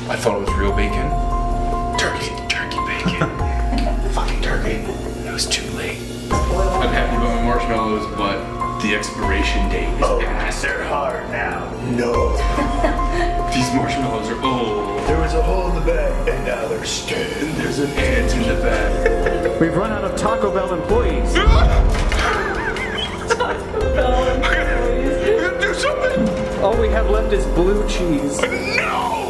I thought it was real bacon. Turkey bacon. Fucking turkey. It was too late. I'm happy about my marshmallows, but the expiration date is past. They're hard now. No. These marshmallows are old. There was a hole in the bag, and now they're staying. There's an ant in the bag. We've run out of Taco Bell employees. Taco Bell employees. I gotta do something. All we have left is blue cheese. No!